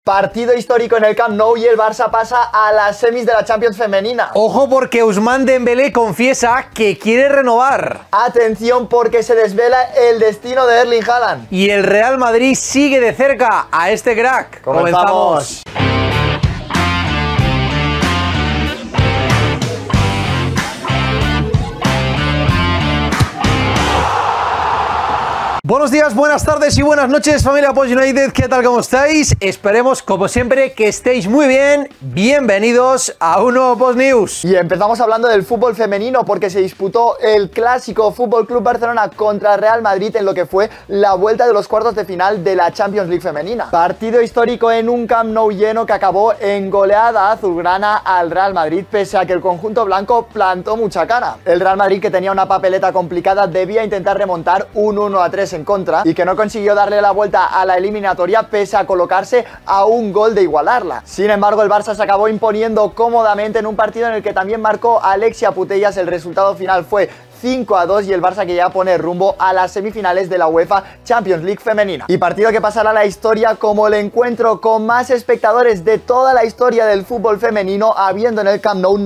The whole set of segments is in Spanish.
Partido histórico en el Camp Nou y el Barça pasa a las semis de la Champions femenina. Ojo porque Ousmane Dembélé confiesa que quiere renovar. Atención porque se desvela el destino de Erling Haaland. Y el Real Madrid sigue de cerca a este crack. ¡Comenzamos! Buenos días, buenas tardes y buenas noches, familia Post United. ¿Qué tal? ¿Cómo estáis? Esperemos, como siempre, que estéis muy bien. Bienvenidos a un nuevo Post News. Y empezamos hablando del fútbol femenino porque se disputó el clásico Fútbol Club Barcelona contra Real Madrid en lo que fue la vuelta de los cuartos de final de la Champions League femenina. Partido histórico en un Camp Nou lleno que acabó en goleada azulgrana al Real Madrid, pese a que el conjunto blanco plantó mucha cara. El Real Madrid, que tenía una papeleta complicada, debía intentar remontar un 1-3 en contra y que no consiguió darle la vuelta a la eliminatoria pese a colocarse a un gol de igualarla. Sin embargo, el Barça se acabó imponiendo cómodamente en un partido en el que también marcó Alexia Putellas. El resultado final fue 5-2 y el Barça que ya pone rumbo a las semifinales de la UEFA Champions League femenina. Y partido que pasará a la historia como el encuentro con más espectadores de toda la historia del fútbol femenino, habiendo en el Camp Nou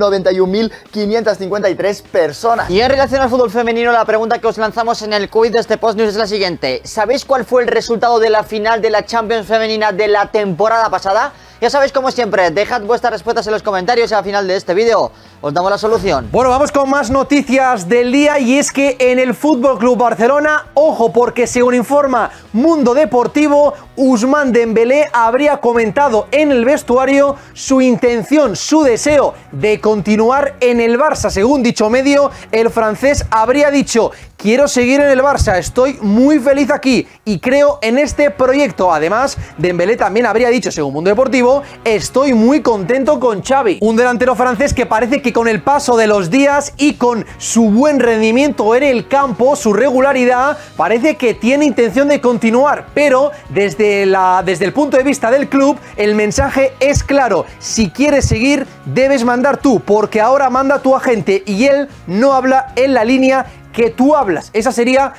91.553 personas. Y en relación al fútbol femenino, la pregunta que os lanzamos en el quiz de este Post News es la siguiente: ¿sabéis cuál fue el resultado de la final de la Champions femenina de la temporada pasada? Ya sabéis, como siempre, dejad vuestras respuestas en los comentarios y al final de este vídeo os damos la solución. Bueno, vamos con más noticias del día, y es que en el Fútbol Club Barcelona, ojo, porque según informa Mundo Deportivo, Ousmane Dembélé habría comentado en el vestuario su intención, su deseo de continuar en el Barça. Según dicho medio, el francés habría dicho: quiero seguir en el Barça, estoy muy feliz aquí y creo en este proyecto. Además, Dembélé también habría dicho, según Mundo Deportivo, estoy muy contento con Xavi. Un delantero francés que parece que con el paso de los días y con su buen rendimiento en el campo, su regularidad, parece que tiene intención de continuar, pero desde el punto de vista del club, el mensaje es claro: si quieres seguir, debes mandar tú, porque ahora manda tu agente y él no habla en la línea que tú hablas. Ese sería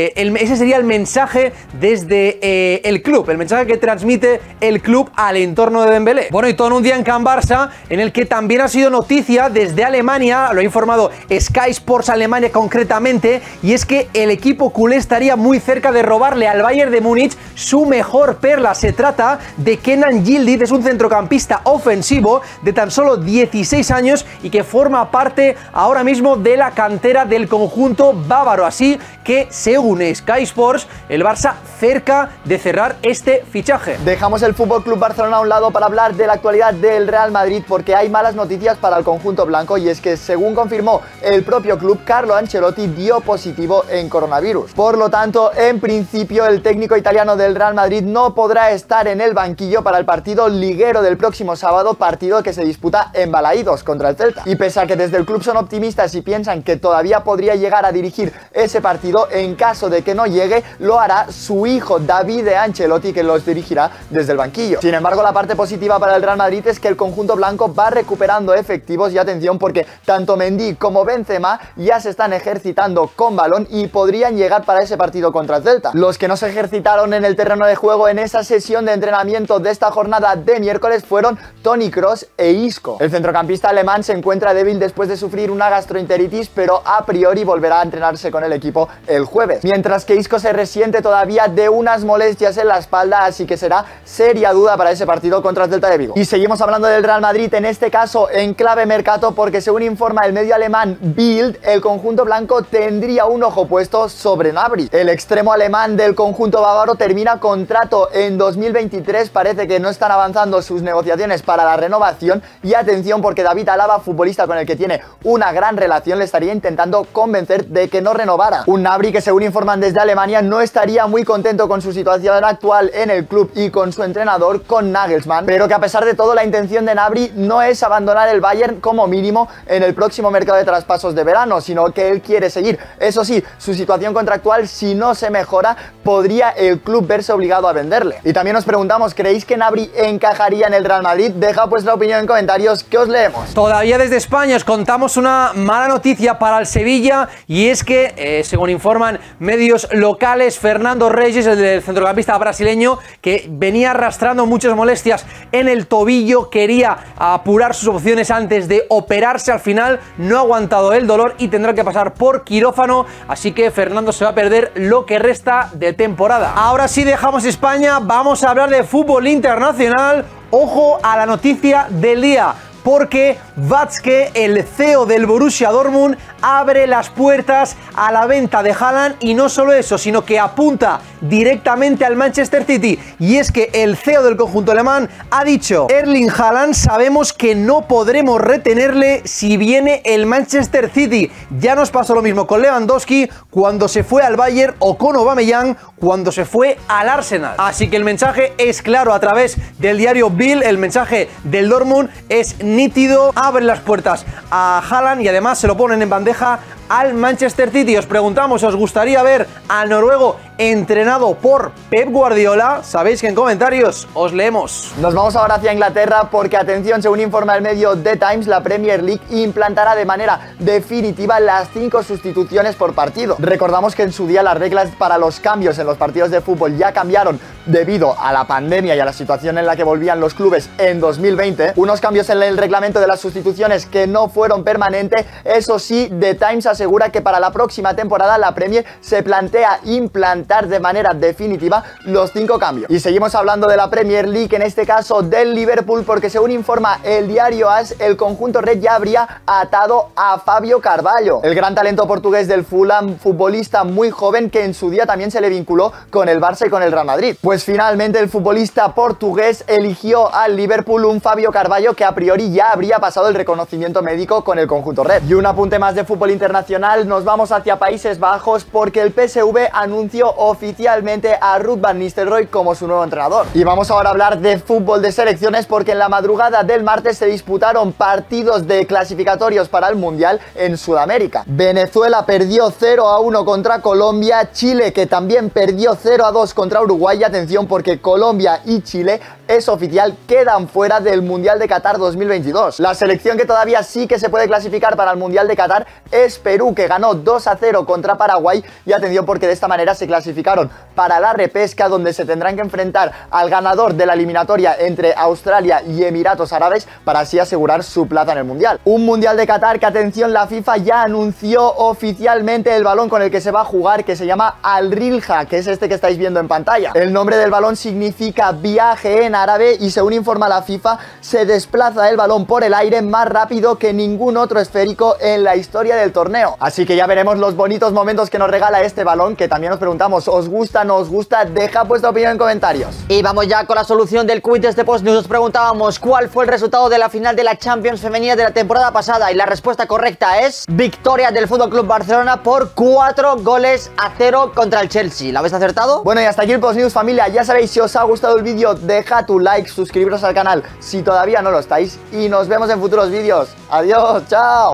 el mensaje desde el club, el mensaje que transmite el club al entorno de Dembélé. Bueno, y todo en un día en Can Barça, en el que también ha sido noticia desde Alemania, lo ha informado Sky Sports Alemania concretamente, y es que el equipo culé estaría muy cerca de robarle al Bayern de Múnich su mejor perla. Se trata de Kenan Yildiz, es un centrocampista ofensivo de tan solo 16 años y que forma parte ahora mismo de la cantera del conjunto bávaro. Así que, según Sky Sports, el Barça cerca de cerrar este fichaje. Dejamos el Fútbol Club Barcelona a un lado para hablar de la actualidad del Real Madrid, porque hay malas noticias para el conjunto blanco, y es que, según confirmó el propio club, Carlo Ancelotti dio positivo en coronavirus. Por lo tanto, en principio, el técnico italiano del Real Madrid no podrá estar en el banquillo para el partido liguero del próximo sábado, partido que se disputa en Balaídos contra el Celta. Y pese a que desde el club son optimistas y piensan que todavía podría llegar a dirigir ese partido, en caso de que no llegue, lo hará su hijo Davide Ancelotti, que los dirigirá desde el banquillo. Sin embargo, la parte positiva para el Real Madrid es que el conjunto blanco va recuperando efectivos, y atención porque tanto Mendy como Benzema ya se están ejercitando con balón y podrían llegar para ese partido contra el Celta. Los que no se ejercitaron en el terreno de juego en esa sesión de entrenamiento de esta jornada de miércoles fueron Toni Kroos e Isco. El centrocampista alemán se encuentra débil después de sufrir una gastroenteritis, pero a priori volverá a entrenarse con el equipo el jueves, mientras que Isco se resiente todavía de unas molestias en la espalda, así que será seria duda para ese partido contra el Celta de Vigo. Y seguimos hablando del Real Madrid, en este caso en clave mercado, porque según informa el medio alemán Bild, el conjunto blanco tendría un ojo puesto sobre Gnabry. El extremo alemán del conjunto bávaro termina contrato en 2023, parece que no están avanzando sus negociaciones para la renovación, y atención porque David Alaba, futbolista con el que tiene una gran relación, le estaría intentando convencer de que no renovara. Un Gnabry que, según informan desde Alemania, no estaría muy contento con su situación actual en el club y con su entrenador, con Nagelsmann, pero que a pesar de todo la intención de Gnabry no es abandonar el Bayern como mínimo en el próximo mercado de traspasos de verano, sino que él quiere seguir. Eso sí, su situación contractual, si no se mejora, podría el club verse obligado a venderle. Y también nos preguntamos, ¿creéis que Gnabry encajaría en el Real Madrid? Deja vuestra opinión en comentarios, que os leemos. Todavía desde España os contamos una mala noticia para el Sevilla, y es que, según informa informan medios locales, Fernando Reyes, el del centrocampista brasileño, que venía arrastrando muchas molestias en el tobillo, quería apurar sus opciones antes de operarse, al final no ha aguantado el dolor y tendrá que pasar por quirófano, así que Fernando se va a perder lo que resta de temporada. Ahora sí dejamos España, vamos a hablar de fútbol internacional. Ojo a la noticia del día, porque Watzke, el CEO del Borussia Dortmund, abre las puertas a la venta de Haaland, y no solo eso, sino que apunta directamente al Manchester City. Y es que el CEO del conjunto alemán ha dicho: Erling Haaland sabemos que no podremos retenerle si viene el Manchester City. Ya nos pasó lo mismo con Lewandowski cuando se fue al Bayern, o con Aubameyang cuando se fue al Arsenal. Así que el mensaje es claro a través del diario Bild, el mensaje del Dortmund es nítido, abre las puertas a Haaland y además se lo ponen en bandeja al Manchester City. Os preguntamos, ¿os gustaría ver al noruego entrenado por Pep Guardiola? Sabéis que en comentarios os leemos. Nos vamos ahora hacia Inglaterra porque, atención, según informa el medio The Times, la Premier League implantará de manera definitiva las 5 sustituciones por partido. Recordamos que en su día las reglas para los cambios en los partidos de fútbol ya cambiaron debido a la pandemia y a la situación en la que volvían los clubes en 2020. Unos cambios en el reglamento de las sustituciones que no fueron permanentes. Eso sí, The Times asegura que para la próxima temporada la Premier se plantea implantar de manera definitiva los 5 cambios. Y seguimos hablando de la Premier League, en este caso del Liverpool, porque según informa el diario AS, el conjunto red ya habría atado a Fabio Carvalho, el gran talento portugués del Fulham, futbolista muy joven que en su día también se le vinculó con el Barça y con el Real Madrid. Pues finalmente el futbolista portugués eligió al Liverpool un Fabio Carvalho que a priori ya habría pasado el reconocimiento médico con el conjunto red. Y un apunte más de fútbol internacional, nos vamos hacia Países Bajos porque el PSV anunció oficialmente a Ruud van Nistelrooy como su nuevo entrenador. Y vamos ahora a hablar de fútbol de selecciones porque en la madrugada del martes se disputaron partidos de clasificatorios para el Mundial en Sudamérica. Venezuela perdió 0-1 contra Colombia, Chile, que también perdió 0-2 contra Uruguay. Y atención, porque Colombia y Chile, es oficial, quedan fuera del Mundial de Qatar 2022. La selección que todavía sí que se puede clasificar para el Mundial de Qatar es Perú, que ganó 2-0 contra Paraguay. Y atención, porque de esta manera se clasificaron para la repesca, donde se tendrán que enfrentar al ganador de la eliminatoria entre Australia y Emiratos Árabes para así asegurar su plaza en el Mundial. Un Mundial de Qatar que, atención, la FIFA ya anunció oficialmente el balón con el que se va a jugar, que se llama Al Rilha, que es este que estáis viendo en pantalla. El nombre del balón significa viaje en árabe y, según informa la FIFA, se desplaza el balón por el aire más rápido que ningún otro esférico en la historia del torneo. Así que ya veremos los bonitos momentos que nos regala este balón, que también os preguntamos, ¿os gusta, no os gusta? Deja vuestra opinión en comentarios. Y vamos ya con la solución del quiz de este Post News. Os preguntábamos cuál fue el resultado de la final de la Champions femenina de la temporada pasada, y la respuesta correcta es victoria del FC Barcelona por 4-0 contra el Chelsea. ¿La habéis acertado? Bueno, y hasta aquí el Post News, familia. Ya sabéis, si os ha gustado el vídeo, deja tu like, suscribiros al canal si todavía no lo estáis, y nos vemos en futuros vídeos. Adiós, chao.